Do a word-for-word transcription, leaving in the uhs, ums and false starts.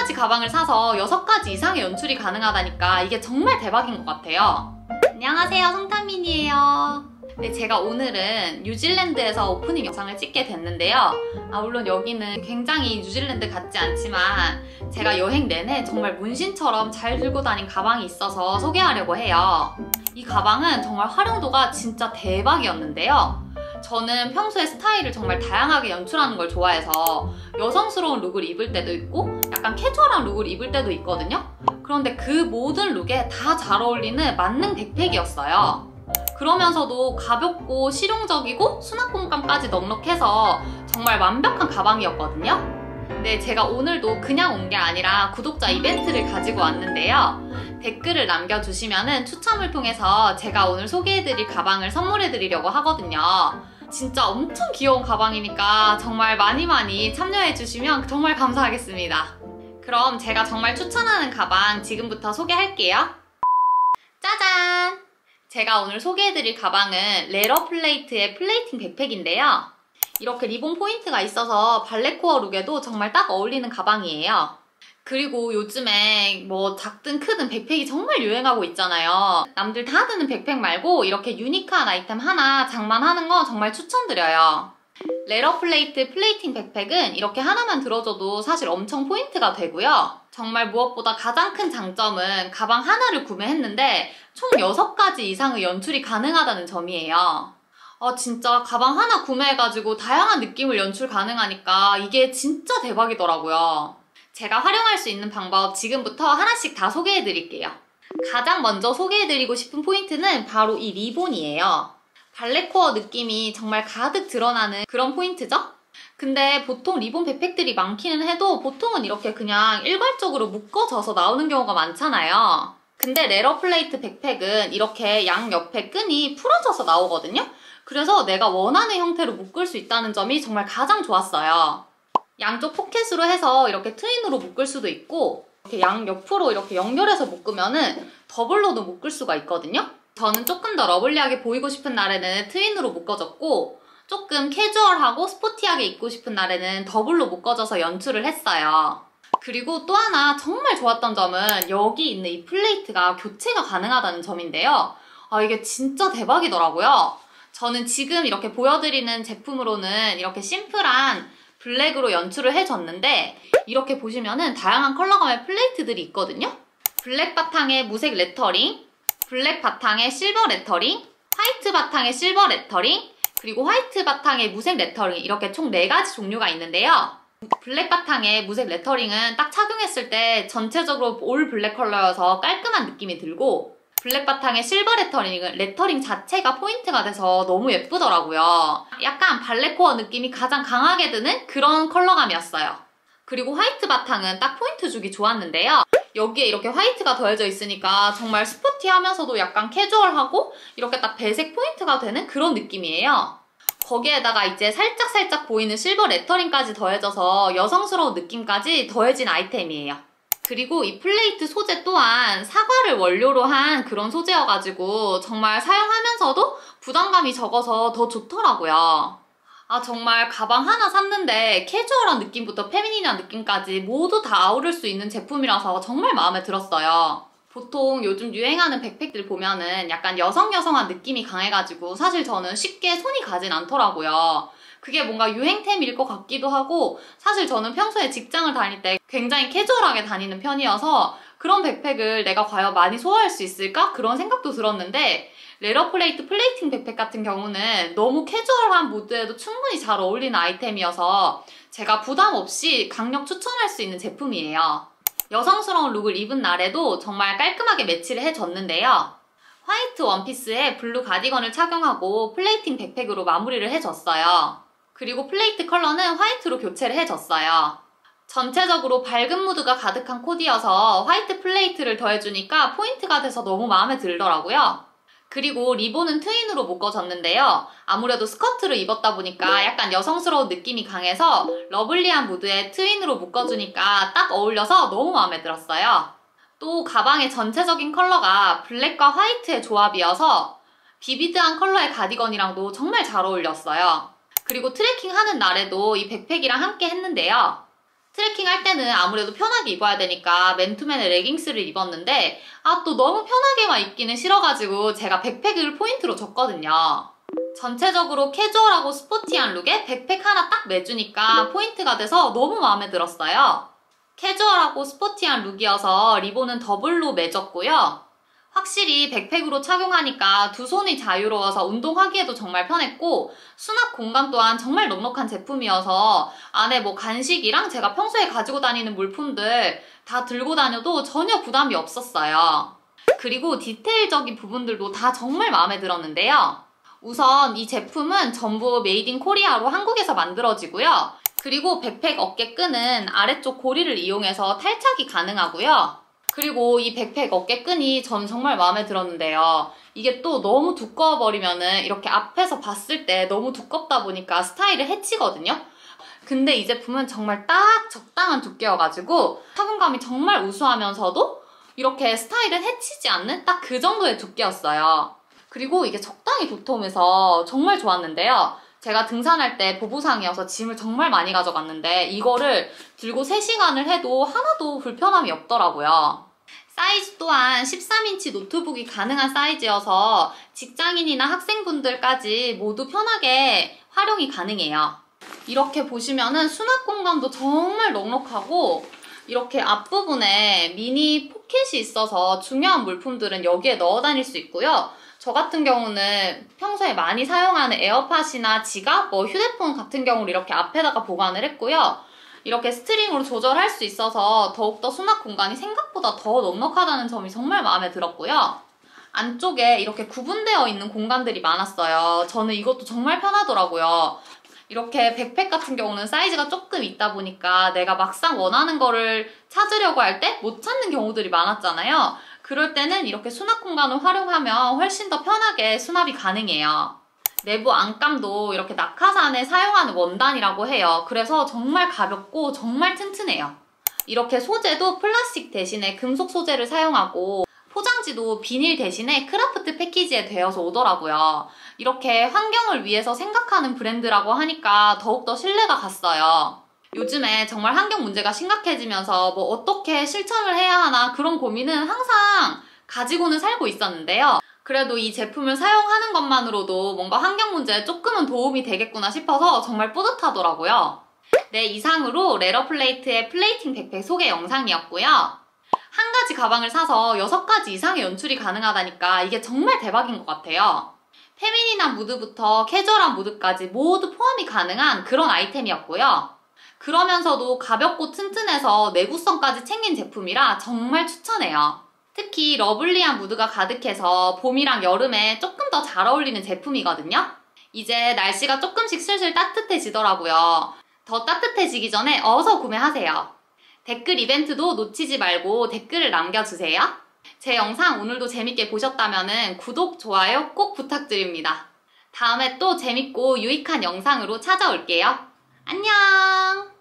가지 가방을 사서 여섯 가지 이상의 연출이 가능하다니까 이게 정말 대박인 것 같아요. 안녕하세요, 송탄민이에요. 네, 제가 오늘은 뉴질랜드에서 오프닝 영상을 찍게 됐는데요. 아, 물론 여기는 굉장히 뉴질랜드 같지 않지만 제가 여행 내내 정말 문신처럼 잘 들고 다닌 가방이 있어서 소개하려고 해요. 이 가방은 정말 활용도가 진짜 대박이었는데요. 저는 평소에 스타일을 정말 다양하게 연출하는 걸 좋아해서 여성스러운 룩을 입을 때도 있고 약간 캐주얼한 룩을 입을 때도 있거든요. 그런데 그 모든 룩에 다 잘 어울리는 만능 백팩이었어요. 그러면서도 가볍고 실용적이고 수납 공간까지 넉넉해서 정말 완벽한 가방이었거든요. 네, 제가 오늘도 그냥 온 게 아니라 구독자 이벤트를 가지고 왔는데요. 댓글을 남겨주시면 추첨을 통해서 제가 오늘 소개해드릴 가방을 선물해드리려고 하거든요. 진짜 엄청 귀여운 가방이니까 정말 많이 많이 참여해주시면 정말 감사하겠습니다. 그럼 제가 정말 추천하는 가방 지금부터 소개할게요. 짜잔! 제가 오늘 소개해드릴 가방은 레러 플레이트의 플레이팅 백팩인데요. 이렇게 리본 포인트가 있어서 발레코어 룩에도 정말 딱 어울리는 가방이에요. 그리고 요즘에 뭐 작든 크든 백팩이 정말 유행하고 있잖아요. 남들 다 드는 백팩 말고 이렇게 유니크한 아이템 하나 장만하는 거 정말 추천드려요. 레러 플레이트 플레이팅 백팩은 이렇게 하나만 들어줘도 사실 엄청 포인트가 되고요. 정말 무엇보다 가장 큰 장점은 가방 하나를 구매했는데 총 여섯 가지 이상의 연출이 가능하다는 점이에요. 아, 진짜 가방 하나 구매해가지고 다양한 느낌을 연출 가능하니까 이게 진짜 대박이더라고요. 제가 활용할 수 있는 방법 지금부터 하나씩 다 소개해드릴게요. 가장 먼저 소개해드리고 싶은 포인트는 바로 이 리본이에요. 발레코어 느낌이 정말 가득 드러나는 그런 포인트죠? 근데 보통 리본 백팩들이 많기는 해도 보통은 이렇게 그냥 일괄적으로 묶어져서 나오는 경우가 많잖아요. 근데 레러 플레이트 백팩은 이렇게 양옆에 끈이 풀어져서 나오거든요? 그래서 내가 원하는 형태로 묶을 수 있다는 점이 정말 가장 좋았어요. 양쪽 포켓으로 해서 이렇게 트윈으로 묶을 수도 있고 이렇게 양옆으로 이렇게 연결해서 묶으면은 더블로도 묶을 수가 있거든요? 저는 조금 더 러블리하게 보이고 싶은 날에는 트윈으로 묶어줬고 조금 캐주얼하고 스포티하게 입고 싶은 날에는 더블로 묶어줘서 연출을 했어요. 그리고 또 하나 정말 좋았던 점은 여기 있는 이 플레이트가 교체가 가능하다는 점인데요. 아, 이게 진짜 대박이더라고요. 저는 지금 이렇게 보여드리는 제품으로는 이렇게 심플한 블랙으로 연출을 해줬는데 이렇게 보시면은 다양한 컬러감의 플레이트들이 있거든요. 블랙 바탕에 무색 레터링, 블랙 바탕에 실버 레터링, 화이트 바탕에 실버 레터링, 그리고 화이트 바탕에 무색 레터링 이렇게 총 네 가지 종류가 있는데요. 블랙 바탕에 무색 레터링은 딱 착용했을 때 전체적으로 올 블랙 컬러여서 깔끔한 느낌이 들고 블랙 바탕에 실버 레터링은 레터링 자체가 포인트가 돼서 너무 예쁘더라고요. 약간 발레코어 느낌이 가장 강하게 드는 그런 컬러감이었어요. 그리고 화이트 바탕은 딱 포인트 주기 좋았는데요. 여기에 이렇게 화이트가 더해져 있으니까 정말 스포티하면서도 약간 캐주얼하고 이렇게 딱 배색 포인트가 되는 그런 느낌이에요. 거기에다가 이제 살짝살짝 보이는 실버 레터링까지 더해져서 여성스러운 느낌까지 더해진 아이템이에요. 그리고 이 플레이트 소재 또한 사과를 원료로 한 그런 소재여가지고 정말 사용하면서도 부담감이 적어서 더 좋더라고요. 아, 정말 가방 하나 샀는데 캐주얼한 느낌부터 페미닌한 느낌까지 모두 다 아우를 수 있는 제품이라서 정말 마음에 들었어요. 보통 요즘 유행하는 백팩들 보면은 약간 여성 여성한 느낌이 강해가지고 사실 저는 쉽게 손이 가진 않더라고요. 그게 뭔가 유행템일 것 같기도 하고 사실 저는 평소에 직장을 다닐 때 굉장히 캐주얼하게 다니는 편이어서 그런 백팩을 내가 과연 많이 소화할 수 있을까? 그런 생각도 들었는데 레러 플레이트 플레이팅 백팩 같은 경우는 너무 캐주얼한 무드에도 충분히 잘 어울리는 아이템이어서 제가 부담 없이 강력 추천할 수 있는 제품이에요. 여성스러운 룩을 입은 날에도 정말 깔끔하게 매치를 해줬는데요. 화이트 원피스에 블루 가디건을 착용하고 플레이팅 백팩으로 마무리를 해줬어요. 그리고 플레이트 컬러는 화이트로 교체를 해줬어요. 전체적으로 밝은 무드가 가득한 코디여서 화이트 플레이트를 더해주니까 포인트가 돼서 너무 마음에 들더라고요. 그리고 리본은 트윈으로 묶어줬는데요. 아무래도 스커트를 입었다 보니까 약간 여성스러운 느낌이 강해서 러블리한 무드에 트윈으로 묶어주니까 딱 어울려서 너무 마음에 들었어요. 또 가방의 전체적인 컬러가 블랙과 화이트의 조합이어서 비비드한 컬러의 가디건이랑도 정말 잘 어울렸어요. 그리고 트레킹 하는 날에도 이 백팩이랑 함께 했는데요. 트레킹 할 때는 아무래도 편하게 입어야 되니까 맨투맨의 레깅스를 입었는데 아 또 너무 편하게만 입기는 싫어가지고 제가 백팩을 포인트로 줬거든요. 전체적으로 캐주얼하고 스포티한 룩에 백팩 하나 딱 매주니까 포인트가 돼서 너무 마음에 들었어요. 캐주얼하고 스포티한 룩이어서 리본은 더블로 매졌고요. 확실히 백팩으로 착용하니까 두 손이 자유로워서 운동하기에도 정말 편했고 수납 공간 또한 정말 넉넉한 제품이어서 안에 뭐 간식이랑 제가 평소에 가지고 다니는 물품들 다 들고 다녀도 전혀 부담이 없었어요. 그리고 디테일적인 부분들도 다 정말 마음에 들었는데요. 우선 이 제품은 전부 메이드 인 코리아로 한국에서 만들어지고요. 그리고 백팩 어깨끈은 아래쪽 고리를 이용해서 탈착이 가능하고요. 그리고 이 백팩 어깨끈이 전 정말 마음에 들었는데요. 이게 또 너무 두꺼워버리면은 이렇게 앞에서 봤을 때 너무 두껍다 보니까 스타일을 해치거든요. 근데 이 제품은 정말 딱 적당한 두께여가지고 착용감이 정말 우수하면서도 이렇게 스타일을 해치지 않는 딱 그 정도의 두께였어요. 그리고 이게 적당히 도톰해서 정말 좋았는데요. 제가 등산할 때 보부상이어서 짐을 정말 많이 가져갔는데 이거를 들고 세 시간을 해도 하나도 불편함이 없더라고요. 사이즈 또한 십삼 인치 노트북이 가능한 사이즈여서 직장인이나 학생분들까지 모두 편하게 활용이 가능해요. 이렇게 보시면은 수납 공간도 정말 넉넉하고 이렇게 앞부분에 미니 포켓이 있어서 중요한 물품들은 여기에 넣어 다닐 수 있고요. 저 같은 경우는 평소에 많이 사용하는 에어팟이나 지갑, 뭐 휴대폰 같은 경우를 이렇게 앞에다가 보관을 했고요. 이렇게 스트링으로 조절할 수 있어서 더욱더 수납 공간이 생각보다 더 넉넉하다는 점이 정말 마음에 들었고요. 안쪽에 이렇게 구분되어 있는 공간들이 많았어요. 저는 이것도 정말 편하더라고요. 이렇게 백팩 같은 경우는 사이즈가 조금 있다 보니까 내가 막상 원하는 거를 찾으려고 할 때 못 찾는 경우들이 많았잖아요. 그럴 때는 이렇게 수납 공간을 활용하면 훨씬 더 편하게 수납이 가능해요. 내부 안감도 이렇게 낙하산에 사용하는 원단이라고 해요. 그래서 정말 가볍고 정말 튼튼해요. 이렇게 소재도 플라스틱 대신에 금속 소재를 사용하고 포장지도 비닐 대신에 크라프트 패키지에 되어서 오더라고요. 이렇게 환경을 위해서 생각하는 브랜드라고 하니까 더욱더 신뢰가 갔어요. 요즘에 정말 환경 문제가 심각해지면서 뭐 어떻게 실천을 해야 하나 그런 고민은 항상 가지고는 살고 있었는데요. 그래도 이 제품을 사용하는 것만으로도 뭔가 환경 문제에 조금은 도움이 되겠구나 싶어서 정말 뿌듯하더라고요. 네, 이상으로 레러플레이트의 플레이팅 백팩 소개 영상이었고요. 한 가지 가방을 사서 여섯 가지 이상의 연출이 가능하다니까 이게 정말 대박인 것 같아요. 페미닌한 무드부터 캐주얼한 무드까지 모두 포함이 가능한 그런 아이템이었고요. 그러면서도 가볍고 튼튼해서 내구성까지 챙긴 제품이라 정말 추천해요. 특히 러블리한 무드가 가득해서 봄이랑 여름에 조금 더 잘 어울리는 제품이거든요. 이제 날씨가 조금씩 슬슬 따뜻해지더라고요. 더 따뜻해지기 전에 어서 구매하세요. 댓글 이벤트도 놓치지 말고 댓글을 남겨주세요. 제 영상 오늘도 재밌게 보셨다면 구독, 좋아요 꼭 부탁드립니다. 다음에 또 재밌고 유익한 영상으로 찾아올게요. 안녕!